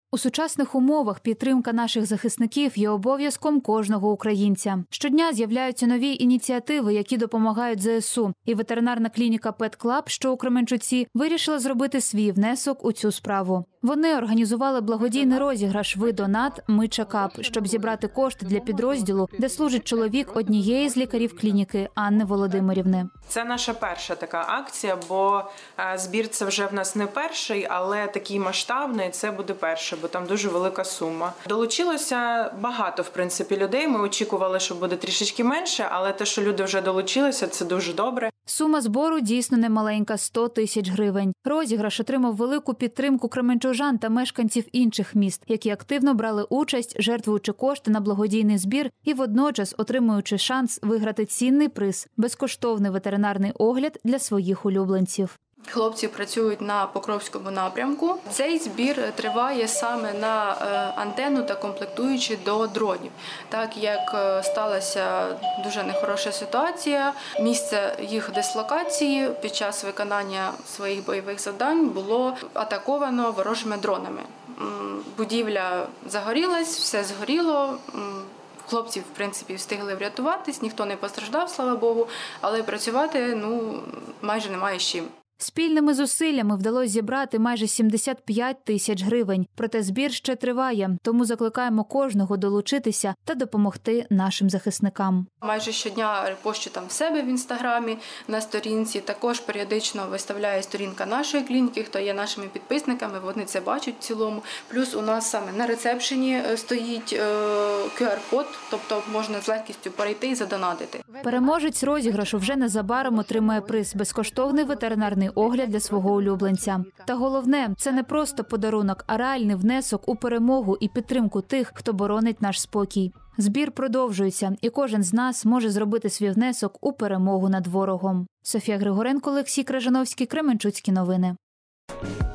У сучасних умовах підтримка наших захисників є обов'язком кожного українця. Щодня з'являються нові ініціативи, які допомагають ЗСУ. І ветеринарна клініка Pet Club, що у Кременчуці, вирішила зробити свій внесок у цю справу. Вони організували благодійний розіграш «Ви донат, ми чекап», щоб зібрати кошти для підрозділу, де служить чоловік однієї з лікарів клініки Анни Володимирівни. Це наша перша така акція, бо збір це вже в нас не перший, але такий масштабний, це буде перший, бо там дуже велика сума. Долучилося багато, в принципі, людей. Ми очікували, що буде трішечки менше, але те, що люди вже долучилися, це дуже добре. Сума збору дійсно немаленька – 100 тисяч гривень. Розіграш отримав велику підтримку кременчужан та мешканців інших міст, які активно брали участь, жертвуючи кошти на благодійний збір і водночас отримуючи шанс виграти цінний приз – безкоштовний ветеринарний огляд для своїх улюбленців. Хлопці працюють на Покровському напрямку. Цей збір триває саме на антенну та комплектуючі до дронів. Так як сталася дуже нехороша ситуація, місце їх дислокації під час виконання своїх бойових завдань було атаковано ворожими дронами. Будівля загорілась, все згоріло. Хлопці, в принципі, встигли врятуватись, ніхто не постраждав, слава Богу, але працювати майже немає з чим. Спільними зусиллями вдалося зібрати майже 75 тисяч гривень. Проте збір ще триває, тому закликаємо кожного долучитися та допомогти нашим захисникам. Майже щодня репощу там в себе в інстаграмі, на сторінці. Також періодично виставляє сторінка нашої клініки, хто є нашими підписниками, вони це бачать в цілому. Плюс у нас саме на рецепшені стоїть QR-код, тобто можна з легкістю перейти і задонатити. Переможець розіграшу вже незабаром отримає приз – безкоштовний ветеринарний огляд для свого улюбленця. Та головне – це не просто подарунок, а реальний внесок у перемогу і підтримку тих, хто боронить наш спокій. Збір продовжується, і кожен з нас може зробити свій внесок у перемогу над ворогом. Софія Григоренко, Олексій Крижановський, Кременчуцькі новини.